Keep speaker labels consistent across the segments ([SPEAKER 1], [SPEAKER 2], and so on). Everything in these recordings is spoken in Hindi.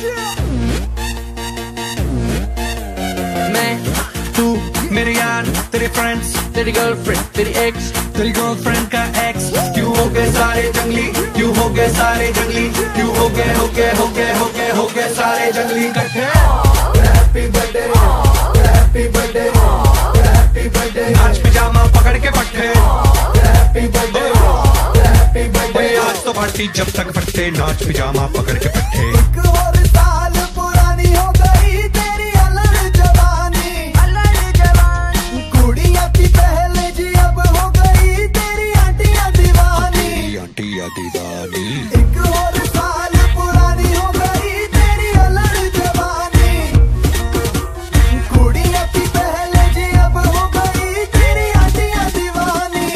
[SPEAKER 1] मैं, तू, मेरे यार, तेरे फ्रेंड्स, तेरी गर्लफ्रेंड, तेरी एक्स, तेरी गर्लफ्रेंड का एक्स। क्यों हो गए सारे जंगली, क्यों हो गए सारे जंगली, क्यों हो गए सारे जंगली इकट्ठे। Happy birthday, happy birthday, happy birthday. नाच पिजामा पकड़ के पट्टे। Happy birthday, happy birthday. आज तो पार्टी जब तक फटते, नाच पिजामा पकड़ के पट्टे।
[SPEAKER 2] एक और साल पुरानी हो गई तेरी अलग जवानी, अलग जवानी। कुड़िया थी पहले जी, अब हो गई तेरी आंटियां दीवानी,
[SPEAKER 1] आंटियां दीवानी।
[SPEAKER 2] एक और साल पुरानी हो गई तेरी अलग जवानी। कुड़िया थी पहले जी, अब हो गई तेरी आंटियां दीवानी।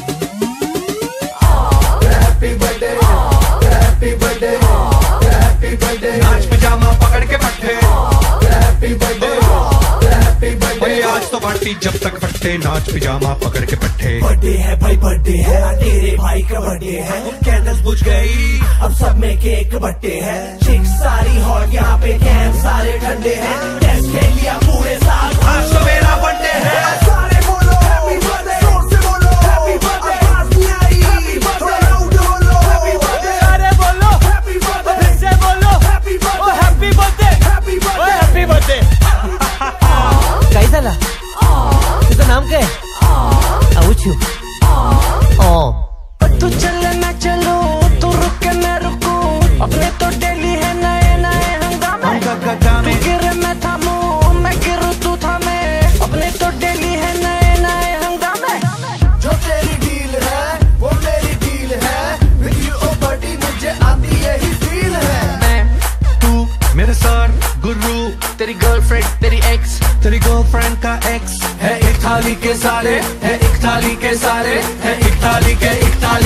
[SPEAKER 2] Happy birthday, happy birthday, happy birthday.
[SPEAKER 1] नाच पिजामा पकड़ के पट्टे।
[SPEAKER 2] Happy birthday, happy birthday.
[SPEAKER 1] आज तो पार्टी जब तक फटते, नाच पिजामा पकड़ के पट्टे।
[SPEAKER 2] बर्थडे है भाई, बर्थडे है, तेरे भाई का बर्थडे है।
[SPEAKER 1] कैंडल्स बुझ गई,
[SPEAKER 2] अब सब में केक बट्टे है। चिक सारी हॉट, यहाँ पे कैंप सारे ठंडे हैं। टेस्ट खेल लिया पूरे साल,
[SPEAKER 1] आज तो मेरा बर्थडे है।
[SPEAKER 2] सारे बोलो हैप्पी बर्थडे, जोर से बोलो हैप्पी बर्थडे। आवाज नहीं आई, हैप्पी बर्थडे, लाउड बोलो हैप्पी बर्थडे।
[SPEAKER 3] अरे बोलो
[SPEAKER 2] हैप्पी बर्थडे,
[SPEAKER 3] फिर से बोलो
[SPEAKER 2] happy birthday,
[SPEAKER 3] happy birthday,
[SPEAKER 2] happy birthday,
[SPEAKER 3] happy birthday. काय झाला? तुझं नाम काय? आऊचू।
[SPEAKER 1] तू चले मैं चलूं, तू रुके मैं रुकूं, अपने तो डेली है नए नए हंगामे। तू गिरे मैं थामूं, मैं गिरूं तू थामे, अपने तो डेली है नए नए हंगामे।
[SPEAKER 2] जो तेरी डील है वो मेरी डील है। विद यू ओ बडी मुझे आती यही फील है।
[SPEAKER 1] मैं, तू, मेरे सर, गुरु, तेरी गर्लफ्रेंड, तेरी एक्स, तेरी गर्लफ्रेंड का एक्स। है एक थाली के सारे, है एक थाली के सारे, है एक थाली के